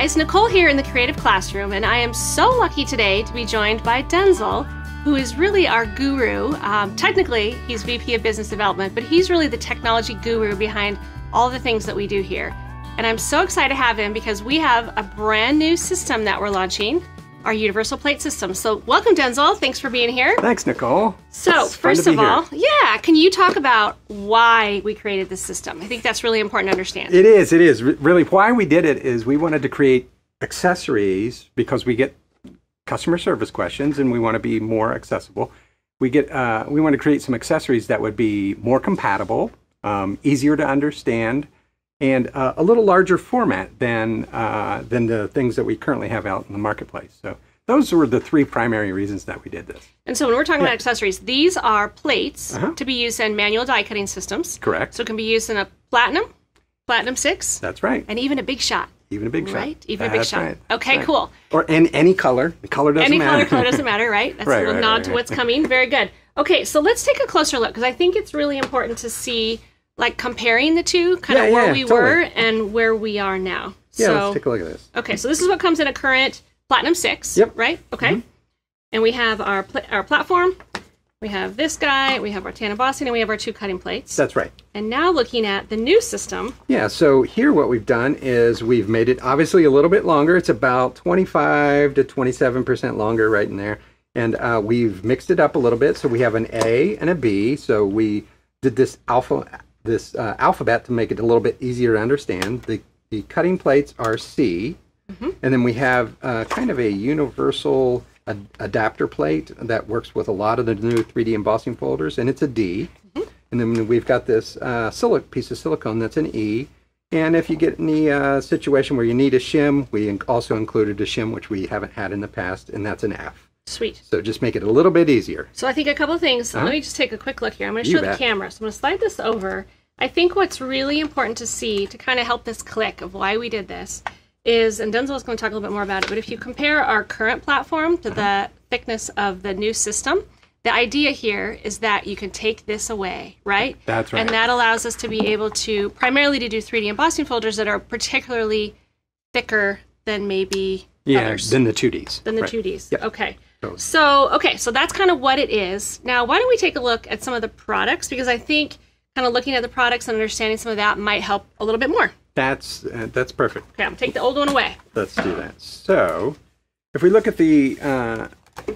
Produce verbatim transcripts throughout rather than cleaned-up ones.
guys, Nicole here in the Creative Classroom, and I am so lucky today to be joined by Denzel, who is really our guru. Um, technically, he's V P of Business Development, but he's really the technology guru behind all the things that we do here. And I'm so excited to have him because we have a brand new system that we're launching, our Universal Plate System. So welcome, Denzel. Thanks for being here. Thanks, Nicole. So first of all, yeah, can you talk about why we created this system? I think that's really important to understand. It is, it is. R really, why we did it is we wanted to create accessories because we get customer service questions and we want to be more accessible. We get, uh, we want to create some accessories that would be more compatible, um, easier to understand, and uh, a little larger format than uh, than the things that we currently have out in the marketplace. So those were the three primary reasons that we did this. And so when we're talking yeah. about accessories, these are plates uh-huh. to be used in manual die cutting systems. Correct. So it can be used in a Platinum, Platinum six. That's right. And even a Big Shot. Even a Big Shot. Right? Even That's a Big Shot. Right. Okay, right. cool. Or in any color. The color doesn't any matter. Any color, color doesn't matter, right? That's right, a little right, nod right, to right. what's coming. Very good. Okay, so let's take a closer look because I think it's really important to see, like, comparing the two, kind yeah, of where yeah, we totally. were and where we are now. Yeah, so, let's take a look at this. Okay, so this is what comes in a current Platinum six, yep. right? Okay. Mm-hmm. And we have our pl our platform. We have this guy, we have our tan embossing, and we have our two cutting plates. That's right. And now looking at the new system. Yeah, so here what we've done is we've made it obviously a little bit longer. It's about twenty-five to twenty-seven percent longer right in there. And uh, we've mixed it up a little bit. So we have an A and a B. So we did this alpha, this uh, alphabet to make it a little bit easier to understand. The, the cutting plates are C. Mm-hmm. And then we have uh, kind of a universal A adapter plate that works with a lot of the new three D embossing folders, and it's a D. Mm-hmm. And then we've got this uh, silic piece of silicone that's an E. And if you get in the uh, situation where you need a shim, we in also included a shim, which we haven't had in the past, and that's an F. Sweet. So just make it a little bit easier. So I think a couple of things. Uh-huh. Let me just take a quick look here. I'm going to show the camera. So I'm going to slide this over. I think what's really important to see to kind of help this click of why we did this is, and Denzel is going to talk a little bit more about it, but if you compare our current platform to the thickness of the new system, the idea here is that you can take this away, right? That's right. And that allows us to be able to, primarily to do three D embossing folders that are particularly thicker than maybe yeah, others. than the two Ds. Than the right. two Ds. Yep. Okay. Totally. So, okay, so that's kind of what it is. Now, why don't we take a look at some of the products, because I think kind of looking at the products and understanding some of that might help a little bit more. That's uh, that's perfect. Okay, I'm gonna take the old one away. Let's do that. So, if we look at the uh,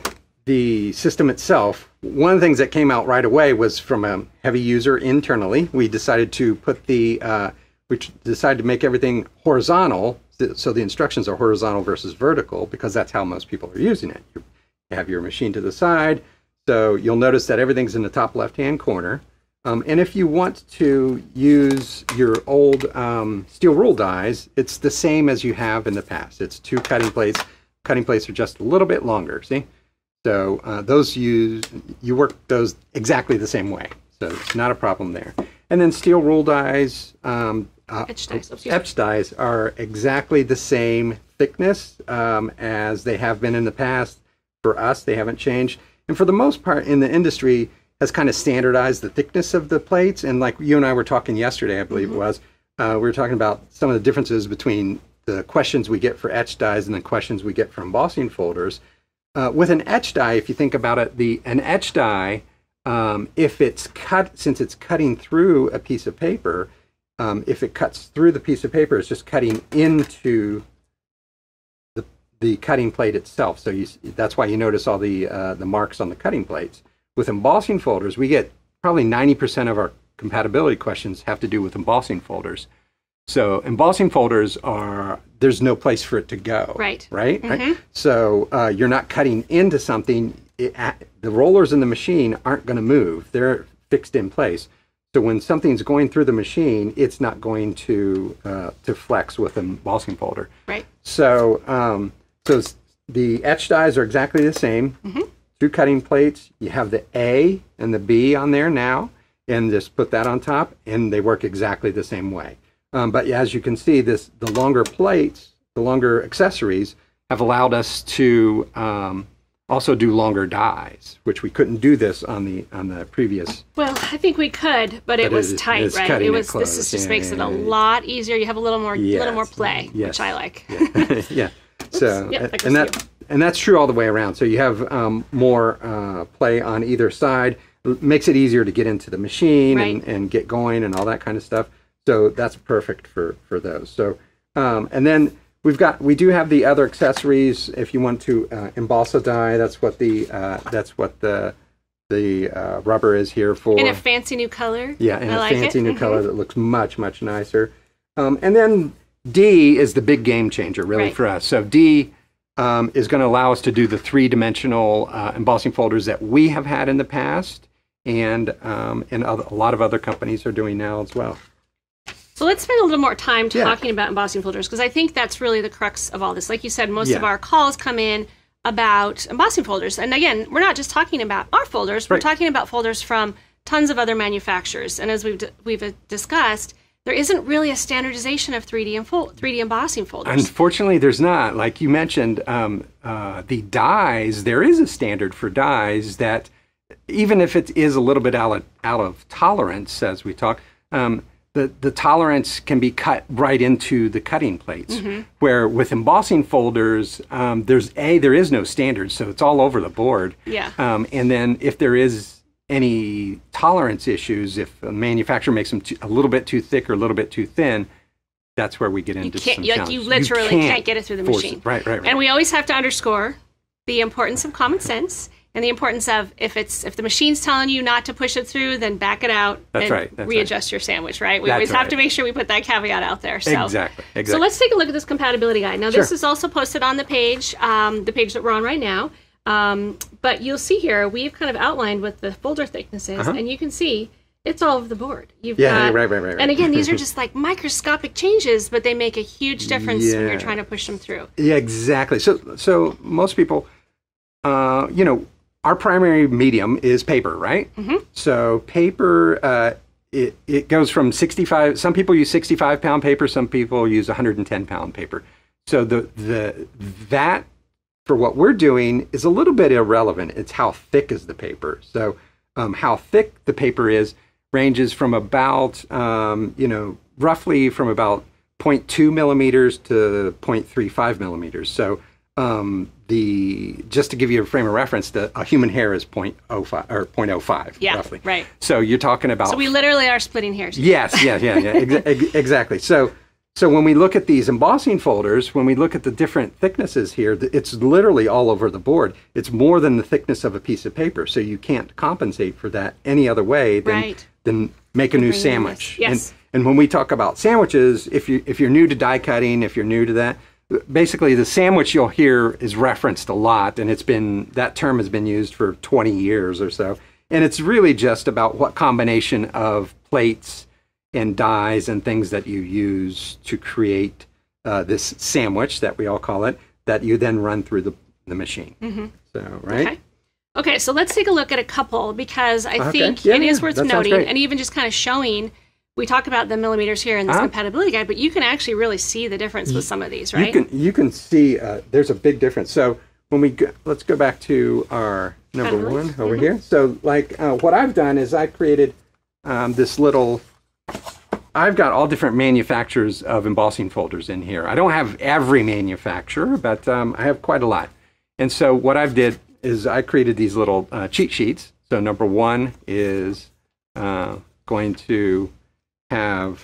the system itself, one of the things that came out right away was from a heavy user internally. We decided to put the uh, we decided to make everything horizontal, so the instructions are horizontal versus vertical, because that's how most people are using it. You have your machine to the side, so you'll notice that everything's in the top left-hand corner. Um, and if you want to use your old um, steel rule dies, it's the same as you have in the past. It's two cutting plates. Cutting plates are just a little bit longer, see? So uh, those use, you work those exactly the same way. So it's not a problem there. And then steel rule dies, um, uh, etch dies, etch dies are exactly the same thickness um, as they have been in the past. For us, they haven't changed. And for the most part in the industry, has kind of standardized the thickness of the plates. And like you and I were talking yesterday, I believe mm-hmm. it was, uh, we were talking about some of the differences between the questions we get for etch dies and the questions we get for embossing folders. Uh, with an etch die, if you think about it, the an etch die, um, if it's cut, since it's cutting through a piece of paper, um, if it cuts through the piece of paper, it's just cutting into the, the cutting plate itself. So you, that's why you notice all the, uh, the marks on the cutting plates. With embossing folders, we get probably ninety percent of our compatibility questions have to do with embossing folders. So embossing folders are, there's no place for it to go. Right. Right? Mm-hmm. Right? So uh, you're not cutting into something. It, the rollers in the machine aren't going to move. They're fixed in place. So when something's going through the machine, it's not going to uh, to flex with an embossing folder. Right. So, um, so the etch dies are exactly the same. Mm-hmm. Two cutting plates, you have the A and the B on there now, and just put that on top, and they work exactly the same way. Um, but as you can see, this the longer plates, the longer accessories, have allowed us to um, also do longer dies, which we couldn't do this on the on the previous. Well, I think we could, but it But was it- tight, it's right? cutting It it was. close. This is, just Yeah, makes yeah, it a yeah. lot easier. You have a little more, Yes. little more play, Yes. which I like. Yeah. yeah. So Yep, that goes and to that and that's true all the way around. So you have um, more uh, play on either side. It makes it easier to get into the machine and, Right. and get going and all that kind of stuff. So that's perfect for for those. So um, and then we've got we do have the other accessories if you want to uh, emboss a die. That's what the uh, that's what the the uh, rubber is here for. In a fancy new color. Yeah, in I a like fancy it. new Mhm. color that looks much, much nicer. Um, and then D is the big game changer, really, Right. for us. So D um, is going to allow us to do the three-dimensional uh, embossing folders that we have had in the past, and um, and other, a lot of other companies are doing now as well. So let's spend a little more time Yeah. talking about embossing folders, because I think that's really the crux of all this. Like you said, most of Yeah. our calls come in about embossing folders. And again, we're not just talking about our folders, we're Right. talking about folders from tons of other manufacturers. And as we've, d- we've uh, discussed, there isn't really a standardization of three D, and fol- three D embossing folders. Unfortunately, there's not. Like you mentioned, um, uh, the dies, there is a standard for dies that, even if it is a little bit out of, out of tolerance, as we talk, um, the, the tolerance can be cut right into the cutting plates. Mm-hmm. Where with embossing folders, um, there's A, there is no standard, so it's all over the board. Yeah. Um, and then if there is any tolerance issues, if a manufacturer makes them too, a little bit too thick or a little bit too thin, that's where we get You into can't, some like, challenge. you literally can't, get it through the force machine. it. Right, right, right. And we always have to underscore the importance of common sense and the importance of if it's if the machine's telling you not to push it through, then back it out That's and right, that's readjust your sandwich, right? We That's always have right. to make sure we put that caveat out there. So. Exactly, exactly. So let's take a look at this compatibility guide. Now, this Sure. is also posted on the page, um, the page that we're on right now. Um, but you'll see here, we've kind of outlined what the folder thickness is, Uh-huh. and you can see it's all over the board. You've Yeah, got, right, right, right, right. And again, these are just like microscopic changes, but they make a huge difference when Yeah. you're trying to push them through. Yeah, exactly. So, so most people, uh, you know, our primary medium is paper, right? Mhm. So paper, uh, it it goes from sixty-five. Some people use sixty-five pound paper. Some people use one hundred ten pound paper. So the the that for what we're doing is a little bit irrelevant. It's how thick is the paper. So um, how thick the paper is ranges from about um, you know roughly from about zero point two millimeters to zero point three five millimeters. So um, the just to give you a frame of reference, the a human hair is zero point zero five or zero point zero five Yeah, roughly. right. So you're talking about So we literally are splitting hairs. Yes, yeah, yeah, yeah, exa- ex- exactly. So, so when we look at these embossing folders, when we look at the different thicknesses here, th- it's literally all over the board. It's more than the thickness of a piece of paper, so you can't compensate for that any other way than Right. than make a new Bring in sandwich. this. Yes. And, and when we talk about sandwiches, if you if you're new to die cutting, if you're new to that, basically the sandwich you'll hear is referenced a lot, and it's been that term has been used for twenty years or so. And it's really just about what combination of plates and dies and things that you use to create uh, this sandwich that we all call it, that you then run through the, the machine. Mm-hmm. So, right? Okay. Okay, so let's take a look at a couple, because I Okay. think Yeah, it is yeah, worth that sounds noting, great. and even just kind of showing. We talk about the millimeters here in this Uh-huh. compatibility guide, but you can actually really see the difference with some of these, You right? can you can see uh, there's a big difference. So when we go, let's go back to our number Categories. one over Mhm. here. So like uh, what I've done is I created um, this little. I've got all different manufacturers of embossing folders in here. I don't have every manufacturer, but um, I have quite a lot. And so what I've did is I created these little uh, cheat sheets. So number one is uh, going to have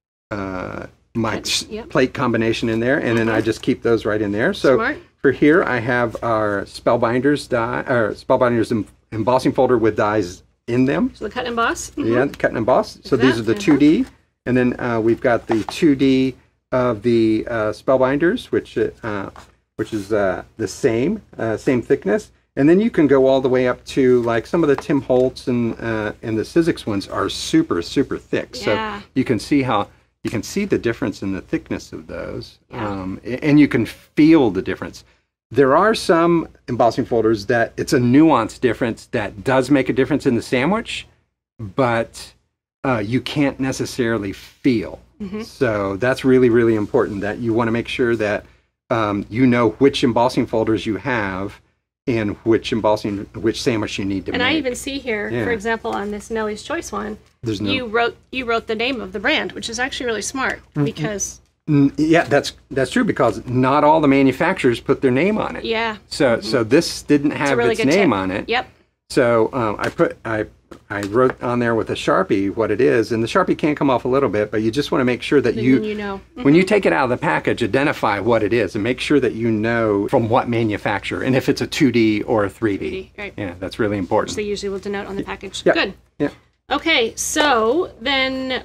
uh, my Good. Yep. plate combination in there, and then I just keep those right in there. So Smart. for here, I have our Spellbinders die, or Spellbinders em- embossing folder with dies in them. So the cut and emboss. Mhm. Yeah, cut and emboss. So these that. are the Uh-huh. two D, and then uh, we've got the two D of the uh, Spellbinders, which uh, which is uh, the same uh, same thickness. And then you can go all the way up to like some of the Tim Holtz and uh, and the Sizzix ones are super super thick. Yeah. So you can see how you can see the difference in the thickness of those, Yeah. um, a- and you can feel the difference. There are some embossing folders that it's a nuanced difference that does make a difference in the sandwich, but uh, you can't necessarily feel. Mhm. So that's really really important that you want to make sure that um, you know which embossing folders you have. and which embossing, which sandwich you need to and make. And I even see here, yeah. for example, on this Nellie's Choice one, There's no... you wrote you wrote the name of the brand, which is actually really smart because. Yeah, that's that's true because not all the manufacturers put their name on it. Yeah. So so this didn't have really its good name tip. on it. Yep. So um, I put I I wrote on there with a Sharpie what it is, and the Sharpie can come off a little bit, but you just want to make sure that Then you you know mm-hmm. when you take it out of the package, identify what it is and make sure that you know from what manufacturer and if it's a two D or a three D. three D, right. Yeah, that's really important. Which they usually will denote on the package. Yeah. Good. Yeah. Okay, so then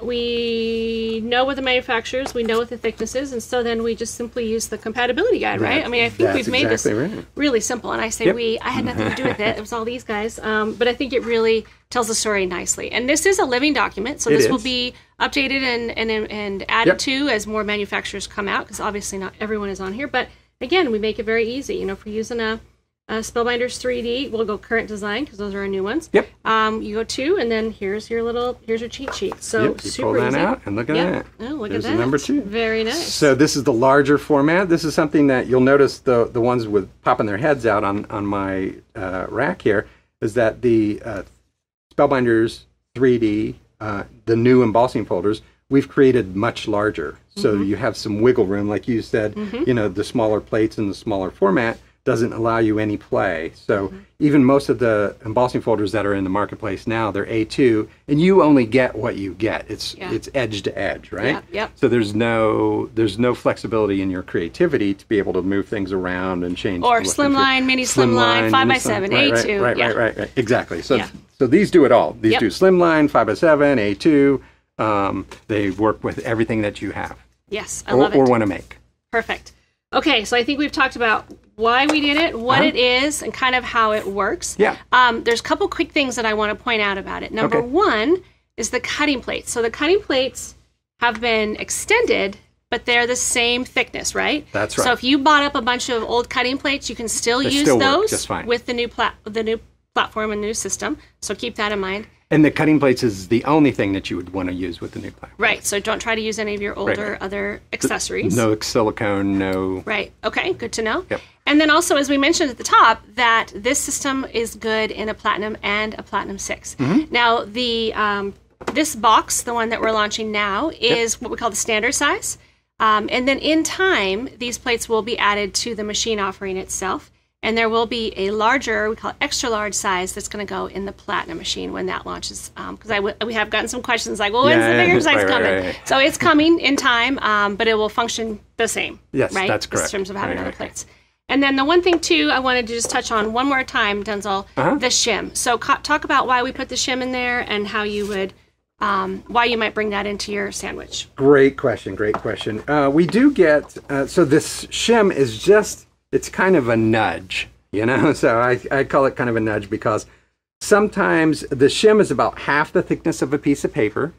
we know what the manufacturers, we know what the thickness is, and so then we just simply use the compatibility guide, right? That's, I mean, I think we've made exactly this right. really simple, and I say yep. we, I had nothing to do with it, it was all these guys, um, but I think it really tells the story nicely. And this is a living document, so it this is. will be updated and, and, and added yep. to as more manufacturers come out, because obviously not everyone is on here, but again, we make it very easy. You know, if we're using a Uh, Spellbinders three D, we'll go current design because those are our new ones. Yep. Um, you go two, and then here's your little, here's your cheat sheet. So yep, you super pull that easy. out and look at yep. that. Oh, look There's at that. The number two. Very nice. So this is the larger format. This is something that you'll notice the the ones with popping their heads out on on my uh, rack here is that the uh, Spellbinders three D, uh, the new embossing folders, we've created much larger. So mm-hmm. you have some wiggle room, like you said. Mm-hmm. You know, the smaller plates and the smaller format doesn't allow you any play. So mm-hmm. even most of the embossing folders that are in the marketplace now, they're A two, and you only get what you get. It's yeah. it's edge to edge, right? Yep, yep. So there's no there's no flexibility in your creativity to be able to move things around and change. Or slimline, mini slimline, five by seven, A two. Right, right, yeah. right, right, right. Exactly. So yeah. so these do it all. These yep. do slimline, five by seven, A two. Um, they work with everything that you have. Yes, I or, love it. Or want to make. Perfect. Okay, so I think we've talked about why we did it, what uh-huh. it is, and kind of how it works. Yeah. Um, there's a couple quick things that I want to point out about it. Number okay. one is the cutting plates. So the cutting plates have been extended, but they're the same thickness, right? That's right. So if you bought up a bunch of old cutting plates, you can still they use still those work just fine. with the new plat the new platform and new system. So keep that in mind. And the cutting plates is the only thing that you would want to use with the new platform. Right. So don't try to use any of your older right. other accessories. No silicone, no. Right. Okay. Good to know. Yep. And then also, as we mentioned at the top, that this system is good in a Platinum and a Platinum six. Mm-hmm. Now, the um, this box, the one that we're launching now, is yep. what we call the standard size. Um, and then in time, these plates will be added to the machine offering itself. And there will be a larger, we call it extra large size, that's going to go in the Platinum machine when that launches. Because um, I w- we have gotten some questions like, well, when's yeah, the bigger right, size right, coming? Right, right. So it's coming in time, um, but it will function the same. Yes, right? that's correct. In terms of having right, other right. plates. And then the one thing, too, I wanted to just touch on one more time, Denzel, uh-huh. the shim. So co- talk about why we put the shim in there and how you would, um, why you might bring that into your sandwich. Great question, great question. Uh, we do get, uh, so this shim is just, it's kind of a nudge. You know, so I, I call it kind of a nudge because sometimes the shim is about half the thickness of a piece of paper,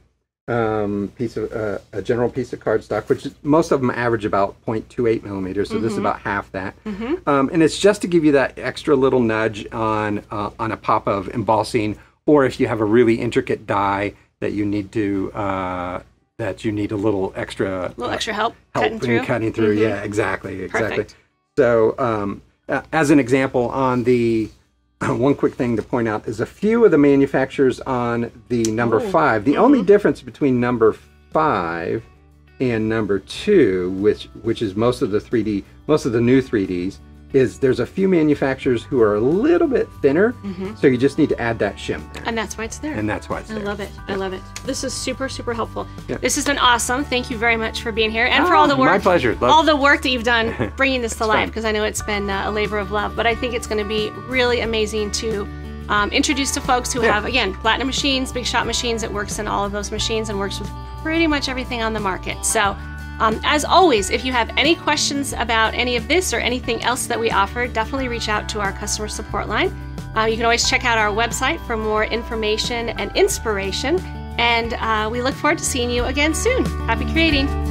um, piece of uh, a general piece of cardstock, which is, most of them average about zero point two eight millimeters. So mm-hmm. this is about half that, mm-hmm. um, and it's just to give you that extra little nudge on uh, on a pop of embossing, or if you have a really intricate die that you need to uh, that you need a little extra a little uh, extra help, help cutting in through. cutting through. Mm-hmm. Yeah, exactly, exactly. Perfect. So. Um, Uh, as an example, on the uh, one quick thing to point out is a few of the manufacturers on the number oh. five. The mm-hmm. only difference between number five and number two, which which is most of the three D, most of the new three Ds, is there's a few manufacturers who are a little bit thinner. Mm-hmm. So you just need to add that shim there. And that's why it's there. And that's why it's I there. love it. I love it. This is super, super helpful. Yeah. This has been awesome. Thank you very much for being here and oh, for all the work. My pleasure. Love all the work that you've done bringing this to life, fun. because I know it's been uh, a labor of love. But I think it's going to be really amazing to um, introduce to folks who yeah. have, again, Platinum machines, Big Shot machines. It works in all of those machines and works with pretty much everything on the market. So Um, as always, if you have any questions about any of this or anything else that we offer, definitely reach out to our customer support line. Uh, you can always check out our website for more information and inspiration. And uh, we look forward to seeing you again soon. Happy creating!